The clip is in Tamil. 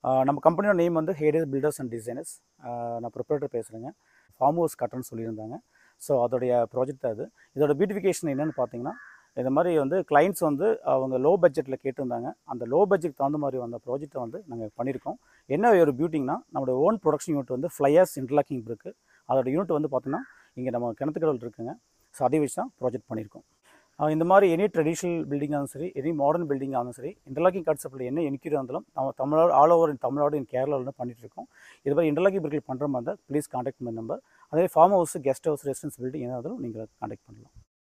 நம்ம கம்பெனியோட நேம் வந்து ஹேடஸ் பில்டர்ஸ் அண்ட் டிசைனர்ஸ். நான் ப்ரொப்ரைட்டர் பேசுகிறேங்க. ஃபார்ம் ஹவுஸ் கட்டணும்னு சொல்லியிருந்தாங்க. ஸோ அதோடைய ப்ராஜெக்ட் தான் அது. இதோட பியூட்டிஃபிகேஷன் என்னென்னு பார்த்தீங்கன்னா, இந்த மாதிரி வந்து கிளைண்ட்ஸ் வந்து அவங்க லோ பட்ஜெட்டில் கேட்டிருந்தாங்க. அந்த லோ பட்ஜெட் தகுந்த மாதிரி வந்த ப்ராஜெக்ட்டை வந்து நாங்கள் பண்ணியிருக்கோம். என்ன ஒரு பியூட்டிங்னா, நம்மளோட ஓன் ப்ரொடக்ஷன் யூனிட் வந்து ஃப்ளையர்ஸ் இன்டர்லாக்கிங் இருக்குது. அதோட யூனிட் வந்து பார்த்தீங்கன்னா இங்கே நம்ம கிணத்துக்கடவில் இருக்குங்க. ஸோ அதை வச்சு தான் ப்ராஜெக்ட் பண்ணியிருக்கோம். இந்த மாதிரி எனி ட்ரெடிஷ்னல் பில்டிங்காக இருந்தாலும் சரி, எனி மாடர்ன் பில்டிங்காக இருந்தாலும் சரி, இன்டர்லாக்கிங் கான்செப்ட்டில் என்ன என்க்யூரி இருந்தாலும் நம்ம Tamil Nadu all over Tamil Nadu in கேரளாவில் வந்து பண்ணிகிட்ருக்கோம். இது மாதிரி இன்டர்லாக்கிங் பில்டிங் பண்ணுற மாதிரி இருந்தால் ப்ளீஸ் கான்டாக்ட் மை நம்பர். அதே farm house, guest house, residence building எதாக இருந்தாலும் நீங்கள் கான்டாக்ட் பண்ணலாம்.